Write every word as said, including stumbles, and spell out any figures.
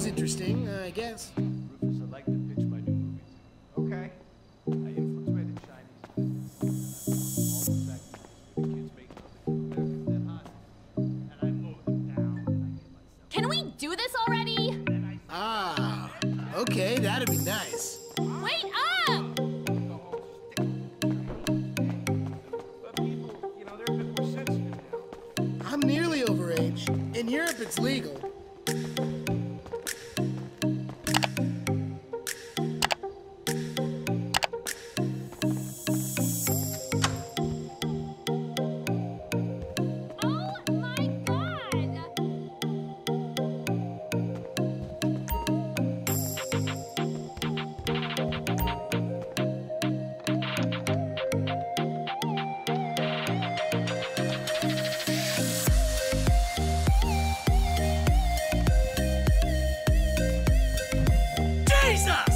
was interesting, uh, I guess. Rufus, I'd like to pitch my new movies. Okay. I infiltrated Chinese. All the fact that the kids make Americans that hot. And I mowed them down. And I gave myself. Can we do this already? Ah, okay, that'd be nice. Wait up! But people, you know, they're a bit more sensitive now. I'm nearly over age. In Europe, it's legal. Oh my god! Jesus!